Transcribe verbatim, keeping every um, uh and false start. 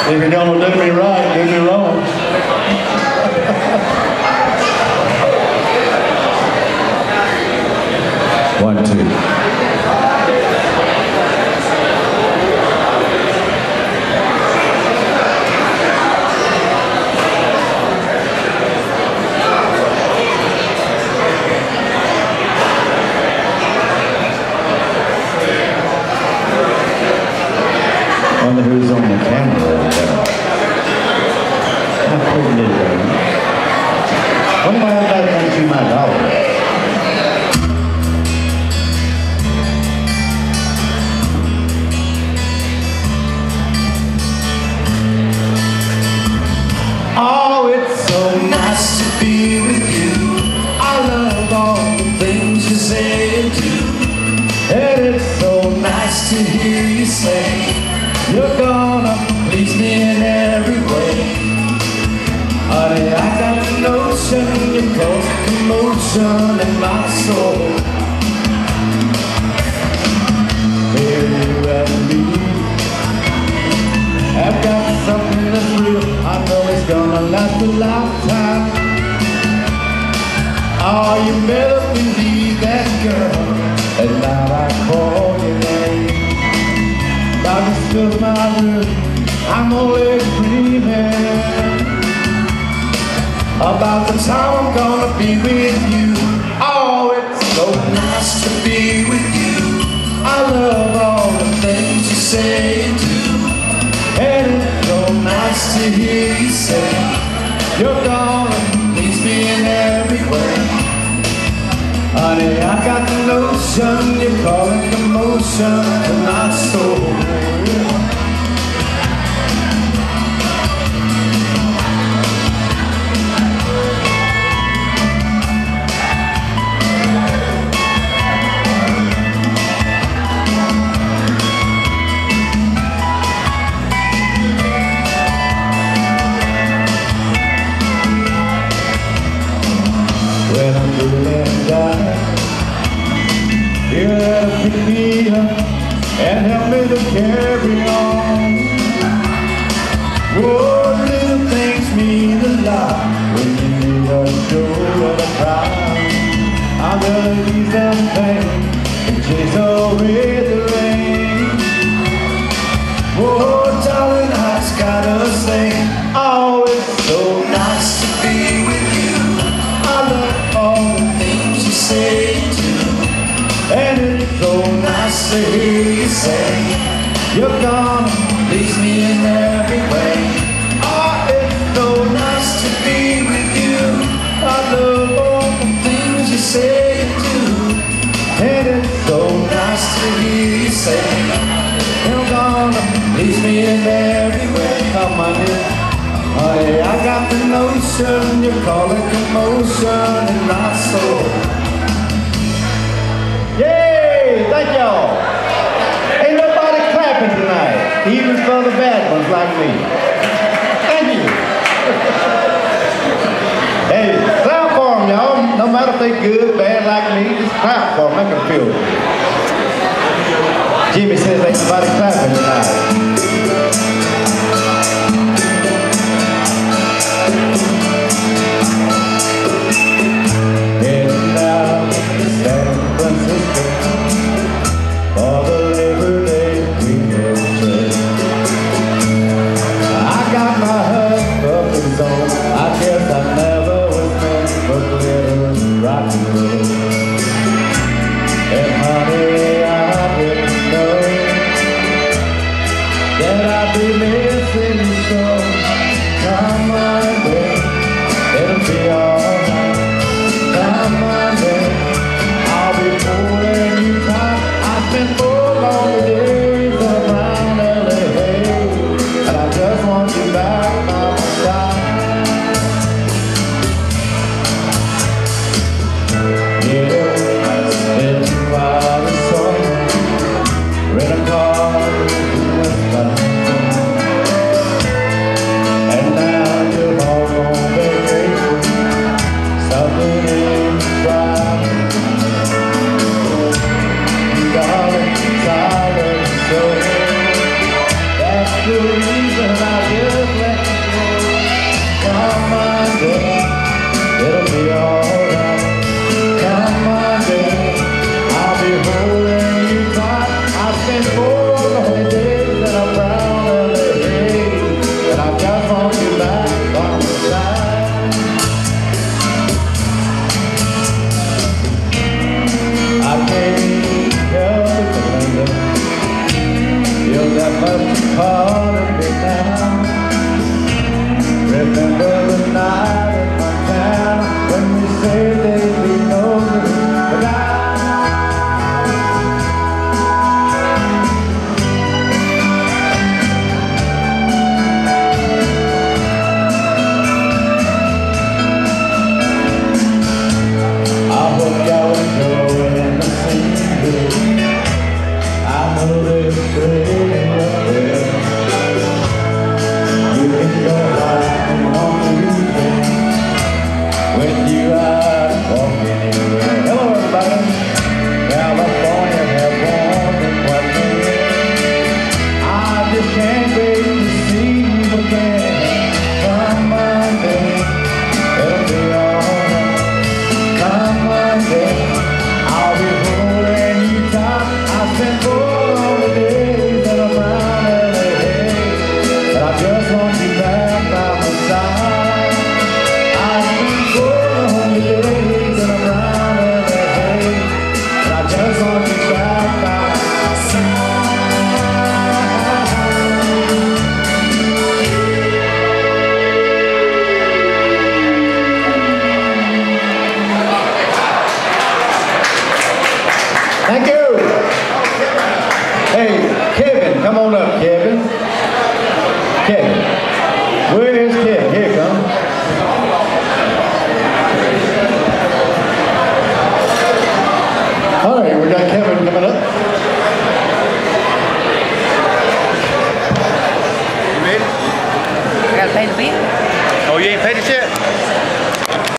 If you're gonna do me right, do me wrong. One, two. Wonder who's on the camera over there. How pretty is that? What am I about to do my daughter? Oh, it's so nice to be with you. I love all the things you say and do. And it's so nice to hear you say you're gonna please me in every way. Honey, I got the notion you cause commotion in my soul. Here you and me I've got something that's real. I know it's gonna last a lifetime. Oh, you better believe that, girl. And now I call your name. Darkness fills my room. I'm always dreaming about the time I'm gonna be with you. Oh, it's so nice to be with you. I love all the things you say and do. And it's so nice to hear you say you're gonna please me in every way. Honey, I got the notion you're calling commotion in my soul. When I'm feeling down, you have to pick me up and help me to carry on. Oh, little things mean a lot when you need a show and a cry. I'm gonna leave them things and chase away the rain. Oh, darling, I just gotta say, oh, it's so nice to be with you. I love all the things you say and do. And it's so nice to hear you say you're gonna please me in every way. Oh, it's so nice to be with you. I love all the things you say and do. And it's so nice to hear you say you're gonna please me in every way. Come on, dear. Honey, I got the notion you're calling commotion in my soul. Yay! Thank y'all. Ain't nobody clapping tonight, even for the bad ones like me. Thank you. Hey, clap for them, y'all. No matter if they good, bad like me, just clap for them. Make them feel good. Jimmy says ain't nobody clapping tonight. Heading down to San Francisco for the Labor Day weekend trip. I got my husband's on. I guess I never was meant for glitter and rock and roll. And honey, I didn't know that I'd be missing you so. Come Monday, it'll be alright. Come Monday, I'll be pulling you tight. I spent four long days around L A, and I just want you back by my side. Yeah, sitting by the sun, rent a car westbound. And now you're all on vacation, something ain't right. Darling, silent soul, that's the reason I live. thought of me now. Remember the night in my town when we said they'd be over, but I I hope y'all enjoying the scene. I know they're pretty up there. You can go home on the weekend when you are walking anywhere. Hello everybody. California have warmed and what I just can't wait to see you again. Come Monday, it'll be alright. Come Monday, I'll be holding you tight. I've been full on the days that I'm around L A, but I just want you back by my side. I've been full on the days that I'm around L A, but I just want you back by my side. Thank you. Hey, Kevin, come on up, Kevin. Kevin. Where is Kevin? Here, come. All right, we got Kevin coming up. You ready? I gotta pay the bill.